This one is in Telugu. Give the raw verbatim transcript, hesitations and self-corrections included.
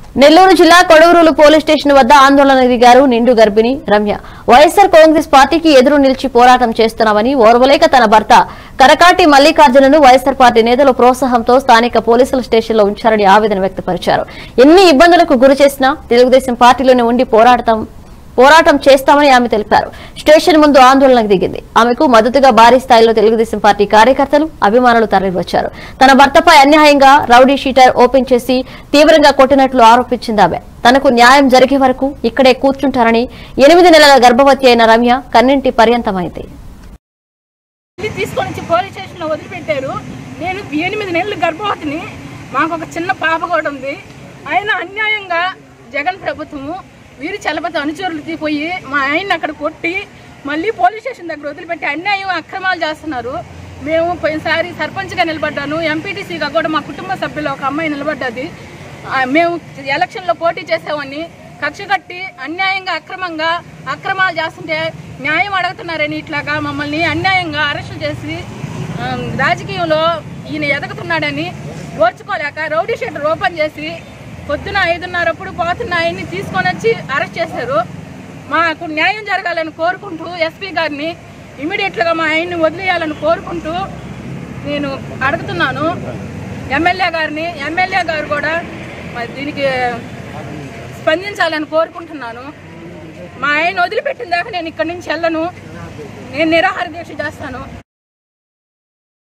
నెల్లూరు జిల్లా కొడవరూలు పోలీస్ స్టేషన్ వద్ద ఆందోళన దిగారు నిండు గర్భిణి రమ్య. వైఎస్ఆర్ కాంగ్రెస్ పార్టీకి ఎదురు నిలిచి పోరాటం చేస్తున్నామని ఓర్వలేక తన భర్త కరకాటి మల్లికార్జునను వైఎస్ఆర్ పార్టీ నేతల ప్రోత్సాహంతో స్థానిక పోలీసుల స్టేషన్లో ఉంచారని ఆవేదన వ్యక్తపరిచారు. ఎన్ని ఇబ్బందులకు గురి చేసినా తెలుగుదేశం పార్టీలోనే ఉండి పోరాటం పోరాటం చేస్తామని ఆమె తెలిపారు. స్టేషన్ ముందు ఆందోళనకు దిగింది. ఆమెకు మద్దతుగా భారీ స్థాయిలో తెలుగుదేశం పార్టీ కార్యకర్తలు, అభిమానులు తరలివచ్చారు. తన భర్తపై అన్యాయంగా రౌడీ షీటర్ ఓపెన్ చేసి తీవ్రంగా కొట్టినట్లు ఆరోపించింది ఆమె. తనకు న్యాయం జరిగే వరకు ఇక్కడే కూర్చుంటారని ఎనిమిది నెలల గర్భవతి అయిన రమ్య కన్నింటి పర్యంతమైంది. తీసుకొని పోలీస్ స్టేషన్ లో వదిలిపెట్టారు. నేను ఎనిమిది నెలల గర్భవతిని, మాకు ఒక చిన్న పాప కూడా ఉంది. అయినా అన్యాయంగా జగన్ ప్రభుత్వము వీరి చలపతి అనుచరులు తీపోయి మా ఆయన్ని అక్కడ కొట్టి మళ్ళీ పోలీస్ స్టేషన్ దగ్గర వదిలిపెట్టి అన్యాయం అక్రమాలు చేస్తున్నారు. మేము పోయినసారి సర్పంచ్గా నిలబడ్డాను, ఎంపీటీసీగా కూడా మా కుటుంబ సభ్యులు ఒక అమ్మాయి నిలబడ్డది. మేము ఎలక్షన్లో పోటీ చేసామని కక్ష కట్టి అన్యాయంగా అక్రమంగా అక్రమాలు చేస్తుంటే న్యాయం అడుగుతున్నారని ఇట్లాగా మమ్మల్ని అన్యాయంగా అరెస్టు చేసి రాజకీయంలో ఈయన ఎదగుతున్నాడని ఓర్చుకోలేక రౌడీ షీటర్ ఓపెన్ చేసి పొద్దున ఐదున్నరప్పుడు పోతున్న ఆయన్ని తీసుకొని వచ్చి అరెస్ట్ చేశారు. మాకు న్యాయం జరగాలని కోరుకుంటూ ఎస్పీ గారిని ఇమీడియట్గా మా ఆయన్ని వదిలేయాలని కోరుకుంటూ నేను అడుగుతున్నాను ఎమ్మెల్యే గారిని. ఎమ్మెల్యే గారు కూడా దీనికి స్పందించాలని కోరుకుంటున్నాను. మా ఆయన వదిలిపెట్టిన దాకా నేను ఇక్కడి నుంచి వెళ్ళను, నేను నిరాహార దీక్ష చేస్తాను.